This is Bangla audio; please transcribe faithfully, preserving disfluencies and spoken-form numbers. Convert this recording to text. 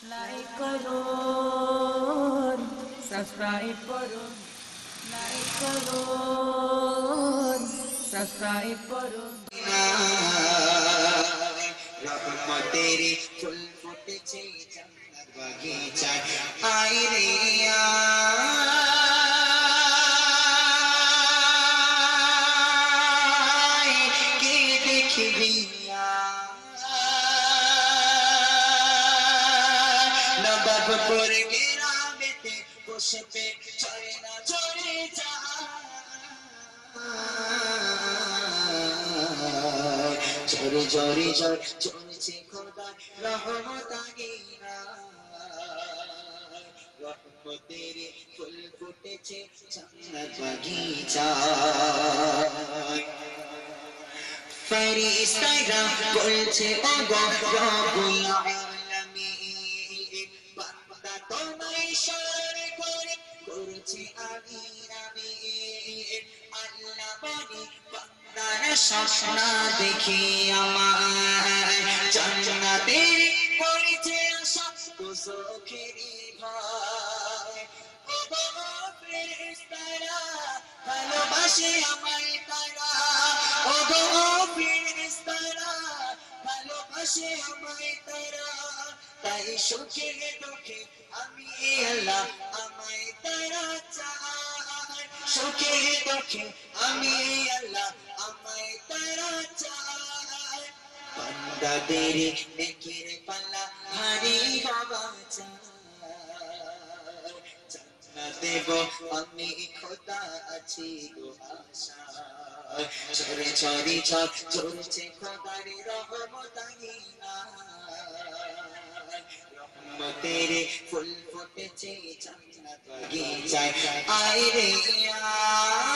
লাইক করুন, সাবস্ক্রাইব করুন, লাইক করুন, সাবস্ক্রাইব করুন। রহমতের ফুল ফুটেছে জান্নাত বাগিচায়, আয় রে আয়, কে দেখবি নবাবপুর গ্রামেতে বসে পে চলে না চলে যায়, জোরে জোরে জোর চলছে খোদার রহমত আগিনা, রহমতের ফুল ফুটেছে জান্নাত বাগিচায়। ফেরেশতারা বলছে ও গো রব্বুল আলামিন, বান্দা তোমায় স্মরণ করে করছে আমিন আমিন। আল্লাহ বলে বান্দার স্বপ্ন দেখে আমার জান্নাতের পড়েছে আশা, দোজখের ভয়। ও গো ফেরেশতারা ভালোবাসে আমায় তারা, ও গো ফেরেশতারা ভালোবাসে আমায় তারা, তাই সুখে দুঃখে আমি আল্লাহ আমায় তারা চায়, সুখে দুঃখে আমি আল্লাহ আমায় তারা চায়। বান্দাদের নেকির পাল্লা ভারী হওয়া চায়, জান্নাত দেব আমি খোদা আছি গো আশায়। ঝরে ঝরে ঝড় ঝরছে খোদার রহমত আগিনা, রহমতের ফুল ফুটেছে জান্নাত বাগিচায়, আয় রে আয়।